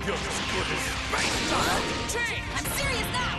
You're as good as space dust! I'm serious now!